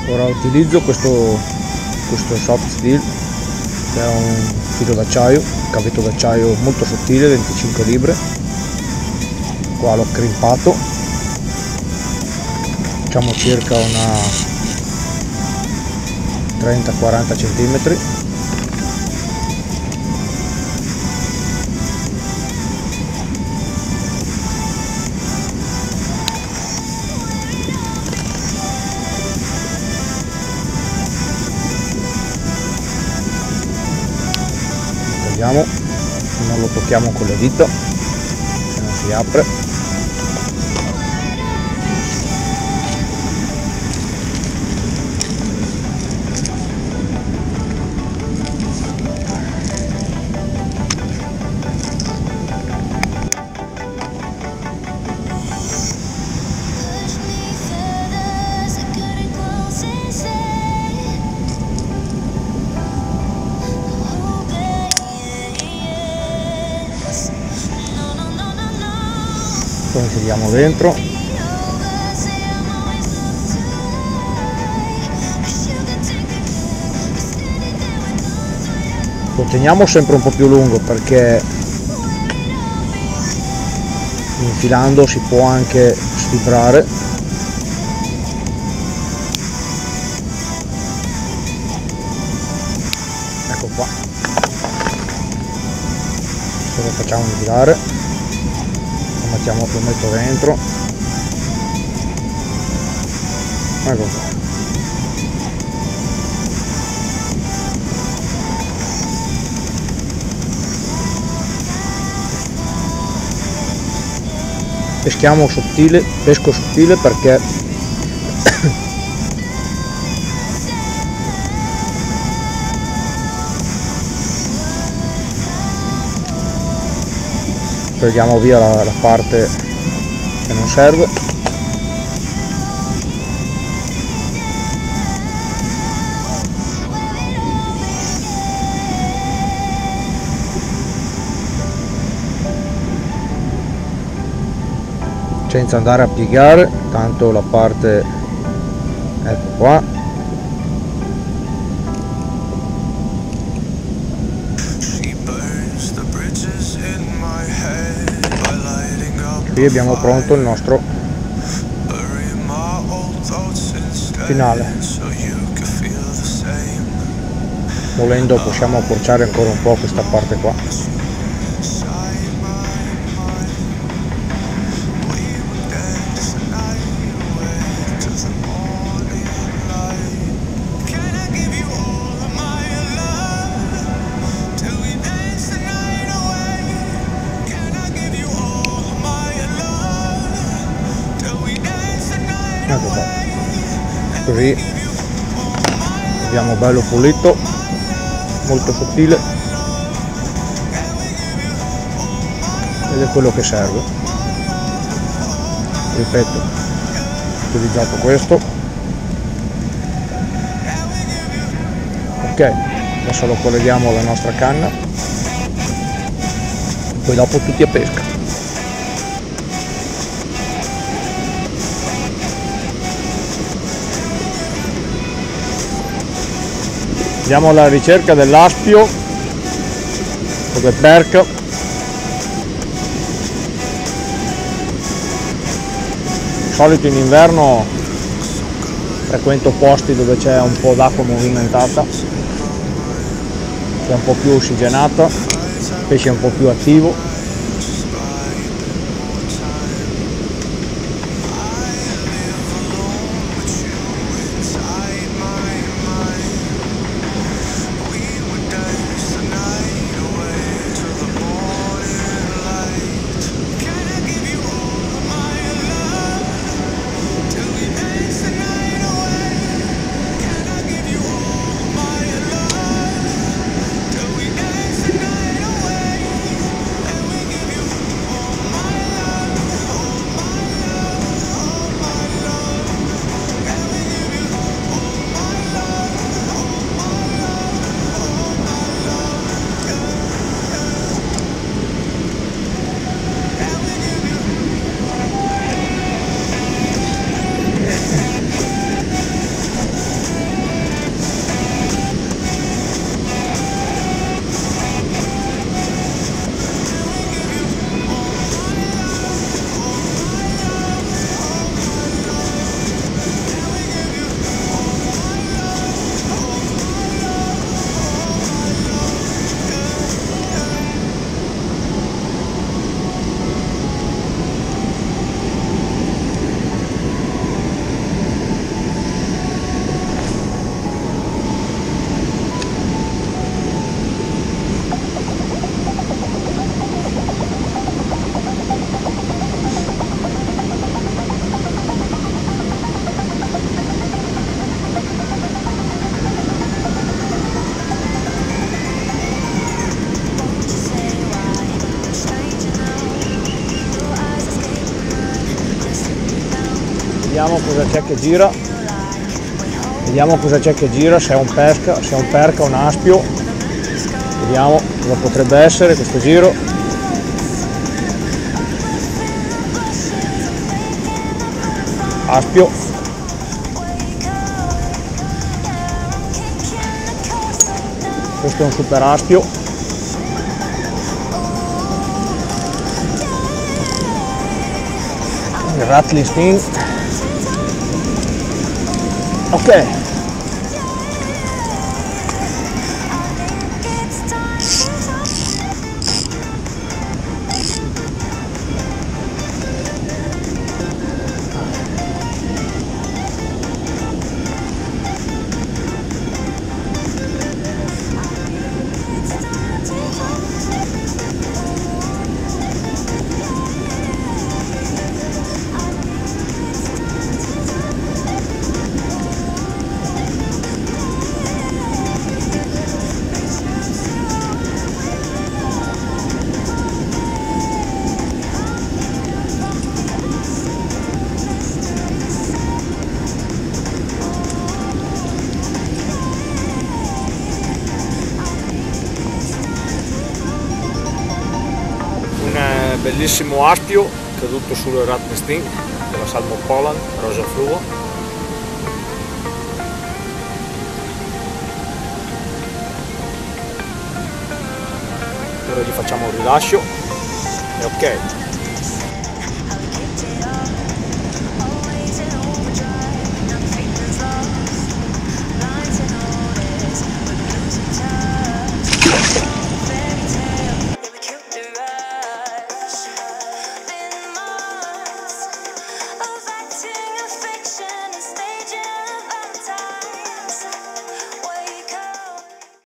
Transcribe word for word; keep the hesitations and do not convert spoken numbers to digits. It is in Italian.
Ora utilizzo questo, questo soft steel, che è un filo d'acciaio, un cavetto d'acciaio molto sottile, venticinque libre. Qua l'ho crimpato, facciamo circa una trenta quaranta centimetri. Tagliamo, non lo tocchiamo con le dita, se non si apre. Lo inseriamo dentro, lo teniamo sempre un po' più lungo perché infilando si può anche sfibrare. Ecco qua, se lo facciamo infilare, Mettiamo, lo metto dentro, ecco qua. Peschiamo sottile, pesco sottile perché togliamo via la, la parte che non serve. Senza andare a piegare, tanto la parte, ecco qua, qui abbiamo pronto il nostro finale. Volendo possiamo accorciare ancora un po' questa parte qua. Ecco qua, così abbiamo bello pulito, molto sottile, ed è quello che serve. Ripeto, ho utilizzato questo. Ok, adesso lo colleghiamo alla nostra canna, poi dopo tutti a pesca. Andiamo alla ricerca dell'aspio o del perca. Di solito in inverno frequento posti dove c'è un po' d'acqua movimentata, che è un po' più ossigenata, il pesce è un po' più attivo. vediamo cosa c'è che gira, vediamo cosa c'è che gira, se è un pesca, se è un perca, un aspio, vediamo cosa potrebbe essere questo giro. Aspio, questo è un super aspio, il rattling sting. Ok, bellissimo aspio caduto sul rattling sting della Salmon Poland rosa fluo. Ora gli facciamo un rilascio e ok.